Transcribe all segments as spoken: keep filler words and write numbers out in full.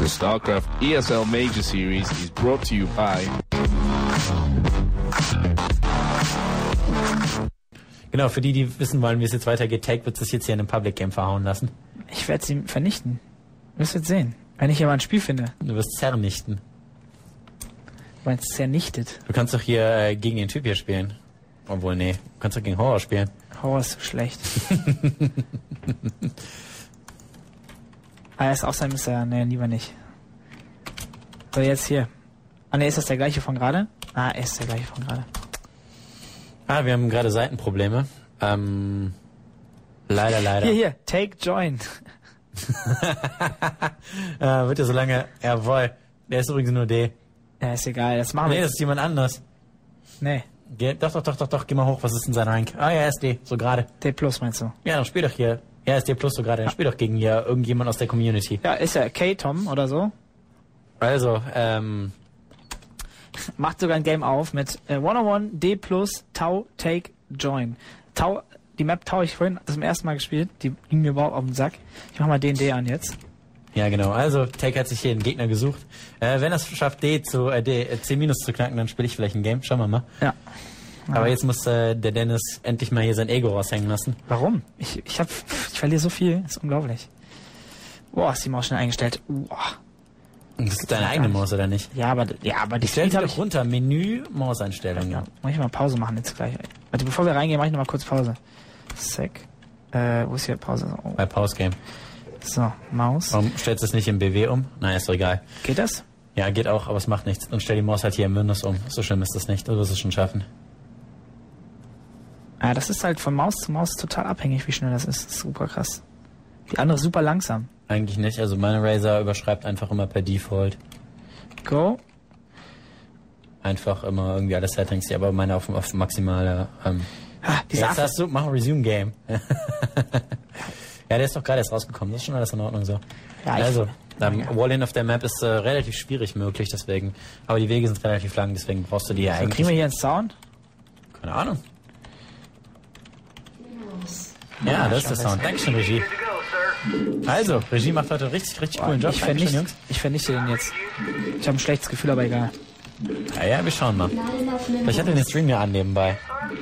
The StarCraft E S L Major Series is brought to you by... Genau, für die, die wissen wollen, wie es jetzt weitergeht, Take wird sich jetzt hier in einem Public Game verhauen lassen. Ich werde sie vernichten. Du wirst jetzt sehen. Wenn ich hier mal ein Spiel finde. Du wirst zernichten. Du meinst zernichtet. Du kannst doch hier äh, gegen den Typ hier spielen. Obwohl, nee. Du kannst doch gegen Horror spielen. Horror ist so schlecht. Ah, er ist auch sein Mister. Nee, lieber nicht. So, jetzt hier. Ah, ne, ist das der gleiche von gerade? Ah, er ist der gleiche von gerade. Ah, wir haben gerade Seitenprobleme. Ähm, leider, leider. Hier, hier. Take Join. äh, wird ja so lange... Jawohl. Der ist übrigens nur D. Ja, ist egal. Das machen wir. Nee, das ist jemand anders. Nee. Geh, doch, doch, doch, doch, doch. Geh mal hoch. Was ist denn sein Rank? Ah, ja, er ist D. So gerade. D plus meinst du? Ja, dann spiel doch hier. Er ist D plus so gerade. Dann spiel doch gegen hier irgendjemand aus der Community. Ja, ist ja K-Tom oder so. Also, ähm... Macht sogar ein Game auf mit äh, hunderteins D plus Tau Take Join. Tau, die Map Tau ich vorhin das zum ersten Mal gespielt. Die ging mir überhaupt auf den Sack. Ich mach mal D und D an jetzt. Ja, genau. Also, Take hat sich hier einen Gegner gesucht. Äh, wenn er es schafft, D zu, äh, D, äh, C minus zu knacken, dann spiele ich vielleicht ein Game. Schauen wir mal. Ja. ja. Aber jetzt muss äh, der Dennis endlich mal hier sein Ego raushängen lassen. Warum? Ich, ich hab, ich verliere so viel. Das ist unglaublich. Boah, ist die Maus schnell eingestellt. Boah. Das ist deine eigene Maus, oder nicht? Ja, aber, ja, aber die Stell Speed sie habe doch ich... runter. Menü, Mauseinstellungen. Ja, muss ich mal Pause machen jetzt gleich. Warte, bevor wir reingehen, mache ich noch mal kurz Pause. Sec. Äh, wo ist hier Pause? Oh. Bei Pause Game. So, Maus. Warum stellst du es nicht im B W um? Nein, ist doch egal. Geht das? Ja, geht auch, aber es macht nichts. Und stell die Maus halt hier im Windows um. So schlimm ist das nicht. Du wirst es schon schaffen. Ja, das ist halt von Maus zu Maus total abhängig, wie schnell das ist. Das ist super krass. Die andere ist super langsam. Eigentlich nicht. Also meine Razer überschreibt einfach immer per Default. Go. Einfach immer irgendwie alle Settings, die aber meine auf, auf maximale... Ähm, ah, diese jetzt hast du... Mach Resume Game. Ja, der ist doch gerade erst rausgekommen. Das ist schon alles in Ordnung so. Ja, ich also, ähm, ja. Wall-In auf der Map ist äh, relativ schwierig möglich, deswegen... Aber die Wege sind relativ lang, deswegen brauchst du die ja so, eigentlich... Kriegen wir hier einen Sound? Keine Ahnung. Ja, das ist der Sound. Dankeschön, Regie. Also, Regie macht heute richtig, richtig coolen Job. Ich vernichte, Jungs. Ich vernichte den jetzt. Ich habe ein schlechtes Gefühl, aber egal. Ja, ja, wir schauen mal. Ich hatte den Stream ja an nebenbei.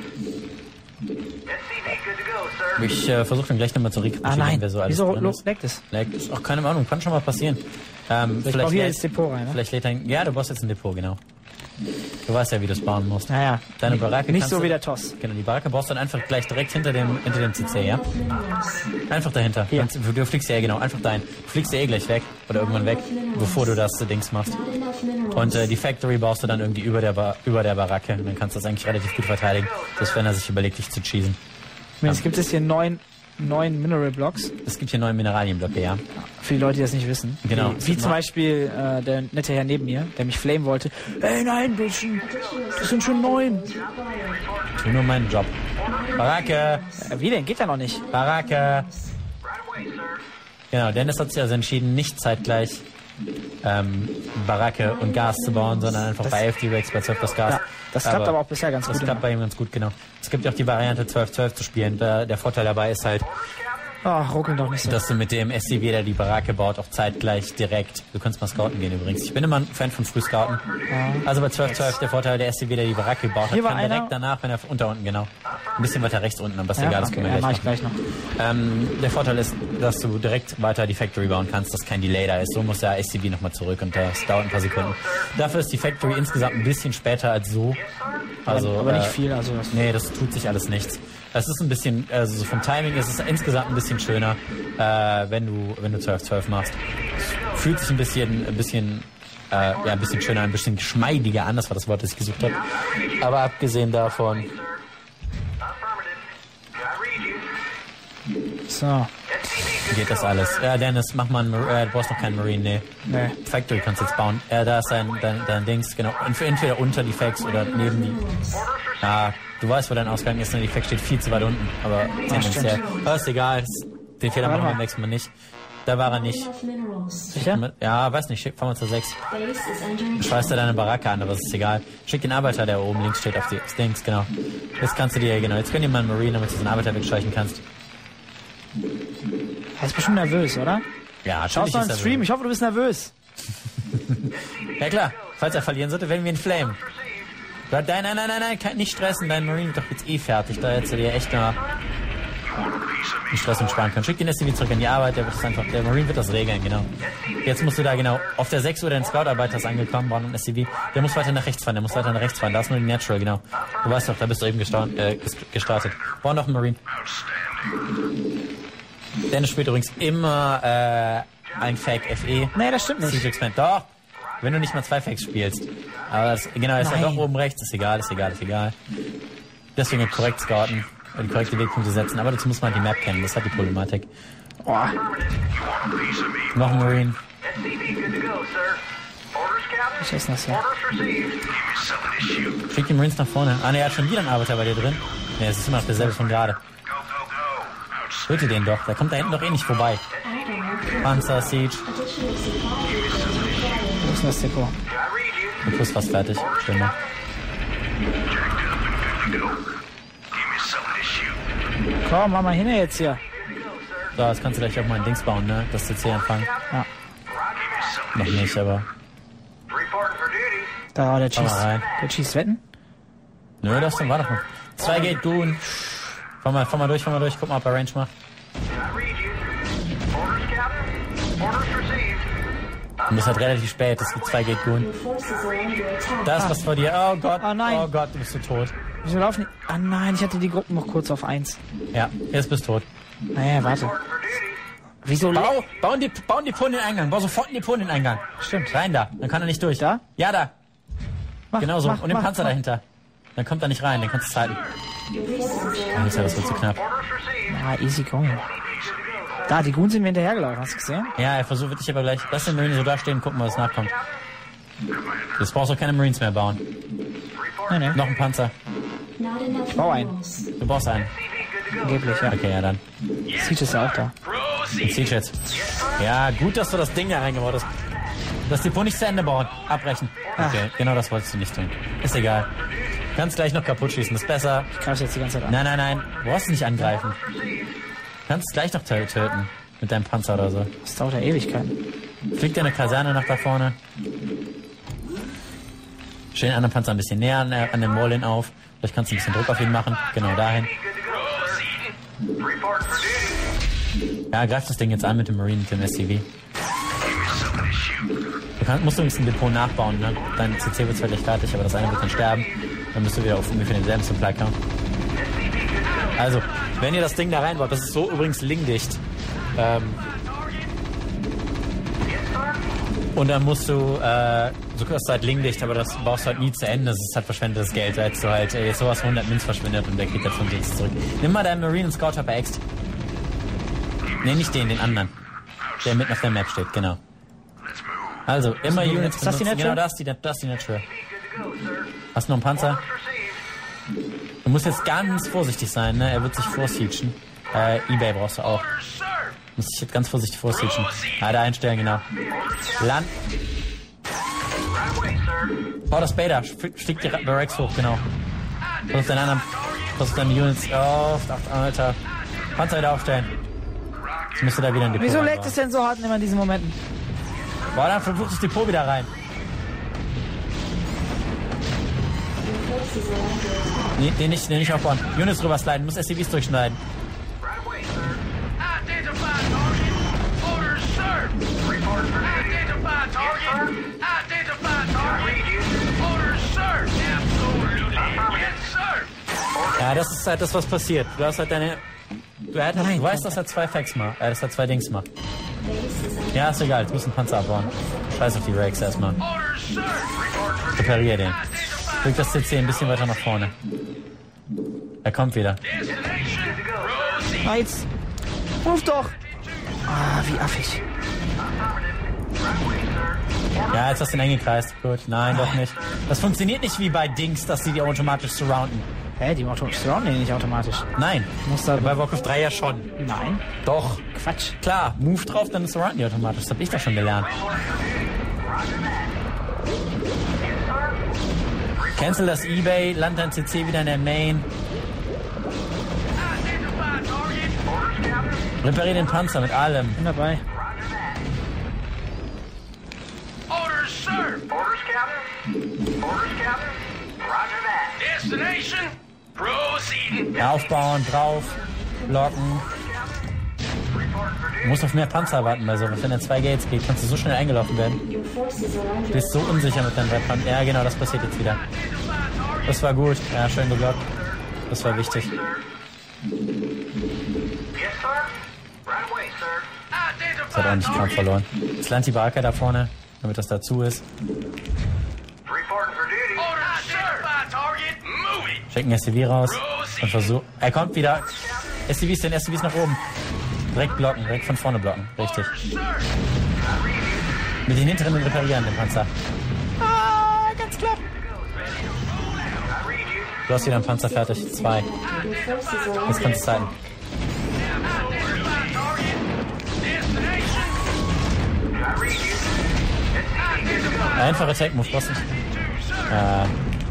Ich äh, versuche dann gleich nochmal zu rekapitulieren, ah, nein. wer so alles Wieso drin ist. leckt es? Leckt ist auch keine Ahnung, kann schon mal passieren. Ähm, ich baue hier ins Depot rein, ne? Vielleicht lädt ein, ja, du baust jetzt ein Depot, genau. Du weißt ja, wie du es bauen musst. Naja, Deine Baracke nicht so du, wie der Toss. Genau, die Baracke baust du dann einfach gleich direkt hinter dem, hinter dem C C, ja? Einfach dahinter. Hier. Du, du fliegst ja eh, genau, einfach dahin. Du fliegst ja eh gleich weg oder irgendwann weg, bevor du das Dings machst. Und äh, die Factory baust du dann irgendwie über der, ba über der Baracke. Und dann kannst du das eigentlich relativ gut verteidigen, dass wenn er sich überlegt, dich zu cheesen. Es gibt es hier neun, neun Mineral Blocks. Es gibt hier neue Mineralienblöcke, ja. Für die Leute, die das nicht wissen. Genau. Wie, wie zum Beispiel äh, der nette Herr neben mir, der mich flamen wollte. Ey, nein, bisschen, das sind schon neun. Ich will nur meinen Job. Baracke! Äh, wie denn? Geht ja noch nicht. Baracke! Genau, Dennis hat sich also entschieden, nicht zeitgleich ähm, Baracke und Gas zu bauen, sondern einfach das bei elf D-Rex, bei zwölf das Gas. Ja, das klappt aber, aber auch bisher ganz das gut. Das klappt bei ihm ganz gut, genau. Es gibt ja auch die Variante zwölf zwölf zu spielen. Der, der Vorteil dabei ist halt, ach, ruckeln doch nicht so. dass du mit dem S C W, der die Baracke baut, auch zeitgleich direkt... Du kannst mal scouten gehen übrigens. Ich bin immer ein Fan von Frühscouten. Ja. Also bei zwölf zwölf der Vorteil, der S C W, der die Baracke baut, hat, kann direkt einer? danach, wenn er unter unten, genau. Ein bisschen weiter rechts unten, aber ist ja, egal, das okay, können wir ja, gleich, mach ich gleich noch. Ähm, der Vorteil ist, dass du direkt weiter die Factory bauen kannst, dass kein Delay da ist. So muss der S C W nochmal zurück und das dauert ein paar Sekunden. Dafür ist die Factory insgesamt ein bisschen später als so. Also, aber nicht äh, viel. Also das nee, das tut sich alles nichts. Es ist ein bisschen, also so vom Timing ist es insgesamt ein bisschen schöner, äh, wenn du wenn du zwölf zwölf machst. Es fühlt sich ein bisschen, ein bisschen, äh, ja, ein bisschen schöner, ein bisschen geschmeidiger an, das war das Wort, das ich gesucht habe. Aber abgesehen davon... So. Geht das alles. Ja, Dennis, mach mal einen, äh, du brauchst noch keinen Marine, nee. Nee. Factory kannst du jetzt bauen. Ja, da ist dein, dein, dein Dings, genau. Entweder unter die Facts oder neben die... Ja, du weißt, wo dein Ausgang ist, ne? Die Fact steht viel zu weit unten, aber tendenziell. Aber ist egal, den Fehler machen wir beim nächsten Mal nicht. Da war er nicht. Sicher? Ja, weiß nicht, schick, fahren wir zur sechs. Schweiß dir deine Baracke an, aber es ist egal. Schick den Arbeiter, der oben links steht, auf die aufs Dings, genau. Jetzt kannst du dir, genau, jetzt können die mal einen Marine, damit du den Arbeiter wegscheuchen kannst. Er ist bestimmt nervös, oder? Ja, schaust du einen Stream? Ich hoffe, du bist nervös. Ja klar, falls er verlieren sollte, werden wir ihn flamen. Nein, nein, nein, nein, nein, kann nicht stressen, dein Marine wird doch jetzt eh fertig. Da hättest du dir echt mal den Stress und sparen können. Schick den S C V zurück in die Arbeit, der wird das einfach, der Marine wird das regeln, genau. Jetzt musst du da genau, auf der sechs Uhr dein Scout-Arbeiter ist angekommen, braucht einen S C V. Der muss weiter nach rechts fahren, der muss weiter nach rechts fahren, da ist nur die Natural, genau. Du weißt doch, da bist du eben gestartet. Äh, gestartet. Brauch noch einen Marine. Dennis spielt übrigens immer, äh, ein Fake F E. Nee, das stimmt nicht. Siege Expand. Doch, wenn du nicht mal zwei Fakes spielst. Aber das, genau, ist ja doch oben rechts, ist egal, ist egal, ist egal. Deswegen korrekt scouten, die korrekte Wegpunkte setzen, aber dazu muss man die Map kennen, das hat die Problematik. Oh. Noch ein Marine. Ich esse das ja. Schick die Marines nach vorne. Ah ne, er hat schon wieder einen Arbeiter bei dir drin. Ne, es ist immer noch derselbe von gerade. Töte den doch, der kommt da hinten doch eh nicht vorbei. Panzer, Siege. Wo ist denn das Depot? Und plus fast fertig. Stimme. Komm, mach mal hin jetzt hier. So, jetzt kannst du gleich auch mal ein Dings bauen, ne? Das C C anfangen. Ja. Noch nicht, aber... Da, der Komm mal schießt. rein. Der schießt Wetten? Nö, das war doch noch. Zwei Gate Goon. Fahr mal, fahr mal durch, fahr mal durch. Guck mal, ob er Range macht. Du bist halt relativ spät, es gibt zwei Gate Goon. Da ist was vor dir. Oh Gott, Oh nein. oh Gott, du bist so tot. Wieso laufen die? Ah nein, ich hatte die Gruppen noch kurz auf eins. Ja, jetzt bist du tot. Naja, warte. Wieso? Bau, bauen die, bauen die Depot in den Eingang. Bau sofort ein Depot in den Eingang. Stimmt. Rein da, dann kann er nicht durch. Da? Ja, da. Mach, Genau so. mach, Und den mach, Panzer mach. dahinter. Dann kommt er nicht rein, dann kannst du es halten. Alter, das wird zu knapp. Ah, easy going. Da, die Goons sind mir hinterhergelaufen, hast du gesehen? Ja, er versucht wirklich aber gleich. Lass den Marine so da stehen, gucken, was nachkommt. Jetzt brauchst du auch keine Marines mehr bauen. Nee, nee. Noch ein Panzer. Bau einen. Du brauchst einen. Angeblich, ja. Okay, ja dann. Siege ist ja auch da. Jetzt Siege jetzt. Ja, gut, dass du das Ding da reingebaut hast. Das Depot nicht zu Ende bauen. Abbrechen. Okay, genau das wolltest du nicht tun. Ist egal. Kannst gleich noch kaputt schießen, ist besser. Ich greife jetzt die ganze Zeit an. Nein, nein, nein. Du brauchst nicht angreifen. Kannst gleich noch tö- töten. Mit deinem Panzer oder so. Das dauert ja Ewigkeiten. Fliegt dir eine Kaserne nach da vorne. Stell den anderen Panzer ein bisschen näher an, an dem Molin auf. Vielleicht kannst du ein bisschen Druck auf ihn machen. Genau dahin. Ja, greif das Ding jetzt an mit dem Marine, mit dem S C V. Du kannst, musst übrigens ein Depot nachbauen, ne? Dein C C wird zwar gleich fertig, aber das eine wird dann sterben. Dann bist du wieder auf ungefähr denselben Supply Count. Also, wenn ihr das Ding da reinbaut, das ist so übrigens lingdicht. Ähm, und dann musst du, äh, so kostet halt lingdicht, aber das baust du halt nie zu Ende. Das ist halt verschwendetes Geld. Da hättest du halt, äh, jetzt sowas hundert Mins verschwendet und der kriegt halt fünf Dings zurück. Nimm mal deinen Marine und Scout Hopper Ext. Nee, nicht den, den anderen. Der mitten auf der Map steht, genau. Also, immer Units Ist das die benutzen. Natural? Genau, das ist die, das ist die Natural. Hast du noch einen Panzer? Du musst jetzt ganz vorsichtig sein, ne? Er wird sich vorsiechen. Äh, Ebay brauchst du auch. Muss ich jetzt ganz vorsichtig vorsiechen. Ah, da einstellen, genau. Land. Bau das Bader. Stieg die Barracks hoch, genau. Versuch deinen anderen. Versuch deine Units. Oh, Alter. Panzer wieder aufstellen. Jetzt musst du da wieder ein Depot Wieso reinbauen. leckt es denn so hart immer in diesen Momenten? Boah, dann versuch das Depot wieder rein. Nee, den nicht, den nicht aufbauen. Units drüber sliden, muss S C Vs durchschneiden. Ja, das ist halt das, was passiert. Du hast halt deine... Du, halt, Nein, du weißt, dass er zwei Facts macht. Äh, dass er zwei Dings macht. Ja, ist egal. Du musst einen Panzer abbauen. Scheiß auf die Rakes erstmal. Reparier den. Drück das C C ein bisschen weiter nach vorne. Er kommt wieder. Ah, jetzt. Ruf doch! Ah, wie affig. Ja, jetzt hast du ihn eingekreist. Gut, nein, doch nicht. Das funktioniert nicht wie bei Dings, dass die die automatisch surrounden. Hä, die Auto surrounden die nicht automatisch. Nein. Muss da Bei Warcraft drei ja schon. Nein. Doch. Quatsch. Klar, Move drauf, dann surrounden die automatisch. Das hab ich doch schon gelernt. Cancel das Ebay, land dein C C wieder in der Main. Reparier den Panzer mit allem. Bin dabei. Aufbauen, drauf, blocken. Du musst auf mehr Panzer warten bei sowas. Wenn er zwei Gates geht, kannst du so schnell eingelaufen werden. Du bist so unsicher mit deinen Panzern. Ja, genau, das passiert jetzt wieder. Das war gut. Ja, schön geblockt. Das war wichtig. Das hat ordentlich Kampf verloren. Jetzt lernt die Barker da vorne, damit das dazu ist. Schicken S C V raus und versuchen. Er kommt wieder. S C Vs denn, S C Vs nach oben. Direkt blocken, direkt von vorne blocken. Richtig. Mit den hinteren reparieren, den Panzer. Ah, ganz klar. Du hast wieder einen Panzer fertig. Zwei. Jetzt kannst du zeigen. Einfache Take-Move, brauchst nicht. Äh.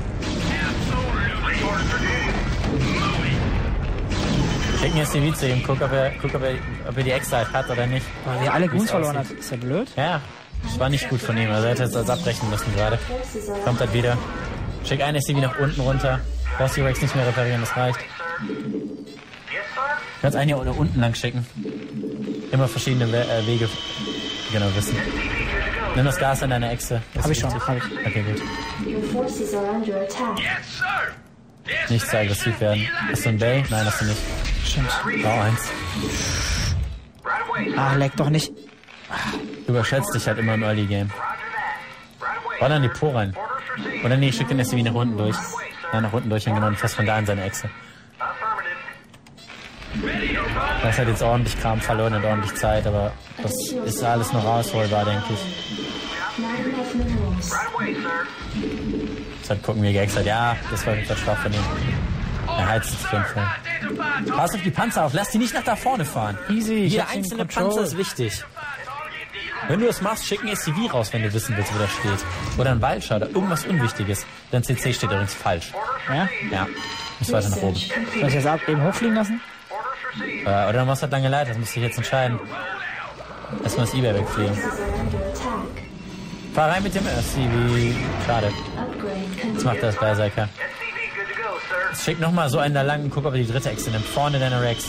Schicken jetzt die Vize und guck, ob er, guck, ob er, ob er die Excite hat oder nicht. Weil er alle Goons verloren hat. Ist ja blöd. Ja, das war nicht gut von ihm. Also er hätte jetzt das abbrechen müssen gerade. Kommt halt wieder. Schick einen S C V nach unten runter. Brauchst die Rex nicht mehr reparieren, das reicht. Du kannst einen hier unten lang schicken. Immer verschiedene We äh, Wege genau wissen. Nimm das Gas an deiner Echse. Das hab ich schon, hab ich. Okay, gut. Nicht zu aggressiv werden. Hast du einen Bay? Nein, hast du nicht. Stimmt. Bau eins. Ah, leck doch nicht. Du überschätzt dich halt immer im Early Game. Bau dann die Po rein. Oder nee, schick den S C V nach unten durch. Nein, nach unten durch und genau fest von da in seine Echse. Das hat jetzt ordentlich Kram verloren und ordentlich Zeit, aber das ist alles noch rausholbar, denke ich. Jetzt halt gucken wir geexert. Ja, das war wirklich schwach von ihm. Er heizt es auf jeden Fall. Pass auf die Panzer auf, lass die nicht nach da vorne fahren. Easy. Jeder einzelne Panzer ist wichtig. Wenn du das machst, schick ein S C V raus, wenn du wissen willst, wo das steht. Oder ein Waldscher oder irgendwas Unwichtiges. Dein C C steht übrigens falsch. Ja? Ja. Muss weiter nach oben. Soll ich das ab eben hochfliegen lassen? Äh, oder du machst halt lange Leiter, das musst du dich jetzt entscheiden. Erstmal das eBay wegfliegen. Fahr rein mit dem S C V. Schade. Jetzt macht er das Berserker. Jetzt schick nochmal so einen da lang und guck, ob er die dritte Echse nimmt. Vorne deine Rex.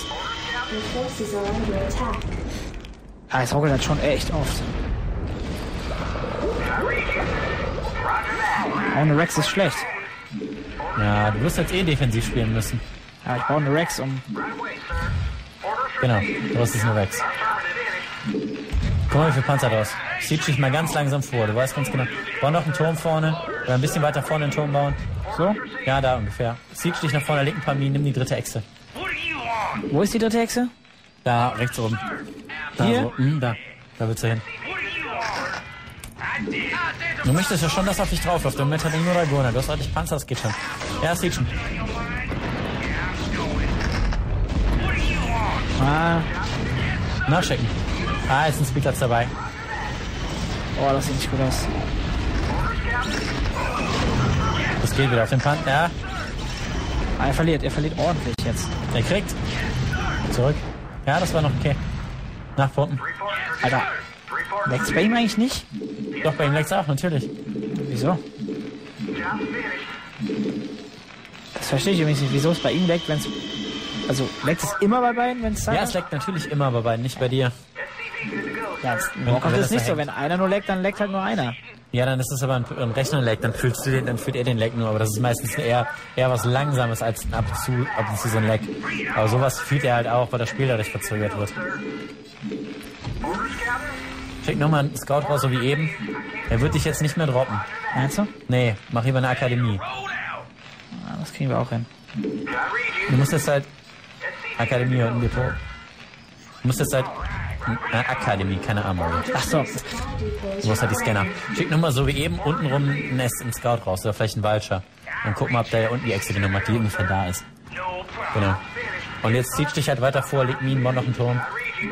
Ah, es ruckelt halt schon echt oft. Auch eine Rex ist schlecht. Ja, du wirst jetzt eh defensiv spielen müssen. Ja, ich baue eine Rex um. Genau, du hast jetzt eine Rex. Guck mal, wie viel Panzer draus. Siege dich mal ganz langsam vor, du weißt ganz genau. Bau noch einen Turm vorne, oder ein bisschen weiter vorne einen Turm bauen. So? Ja, da ungefähr. Siege dich nach vorne, leg ein paar Minen, nimm die dritte Echse. Wo ist die dritte Echse? Da, rechts oben. Da, Hier? So. Hm, da, da willst du hin. Du möchtest ja schon, dass auf dich drauf läuft. Im Moment hat er nur Dragoner. Du hast ordentlich Panzer, das geht schon. Ja, das sieht schon. Ah. Nachschicken. Ah, jetzt ist ein Speedplatz dabei. Oh, das sieht nicht gut aus. Das geht wieder auf den Panzer. Ja. Ah, er verliert, er verliert ordentlich jetzt. Er kriegt. Zurück. Ja, das war noch okay. Nachpumpen. Alter. Leckt's bei ihm eigentlich nicht? Doch, bei ihm leckt's auch, natürlich. Wieso? Das verstehe ich übrigens nicht. Wieso es bei ihm leckt, wenn es... Also, leckt es immer bei beiden, wenn es Zeit Ja, hat? es leckt natürlich immer bei beiden, nicht bei dir. Ja, es Wenn- Warcraft wenn ist das nicht da so. Wenn einer nur leckt, dann leckt halt nur einer. Ja, dann ist es aber ein, ein Rechner-Lag, dann fühlst du den, dann fühlt er den Lag nur, aber das ist meistens eher, eher was Langsames als ab und zu, ab und zu so ein Lag. Aber sowas fühlt er halt auch, weil das Spiel dadurch verzögert wird. Schick nochmal einen Scout raus, so wie eben. Er wird dich jetzt nicht mehr droppen. Meinst du? Nee, mach lieber eine Akademie. Ah, das kriegen wir auch hin. Du musst jetzt halt, Akademie und ein Depot. Du musst jetzt halt, eine Akademie, keine Armory. Ach so. Du musst halt die Scanner. Schick nochmal so wie eben untenrum ein Nest im Scout raus, oder vielleicht ein Waldscher. Und guck mal, ob da unten die Echse die Nummer, die ungefähr da ist. Genau. Und jetzt ziehst dich halt weiter vor, leg Minen, bau noch einen Turm.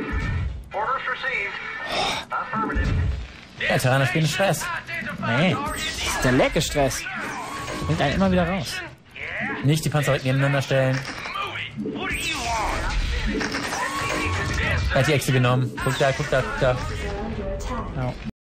Ja, Terraner spielen ist Stress. Nee. Das ist der lecker Stress. Bringt einen immer wieder raus. Nicht die Panzer nebeneinander stellen. Er hat die Echse genommen. Guck da, guck da, guck da. Ja.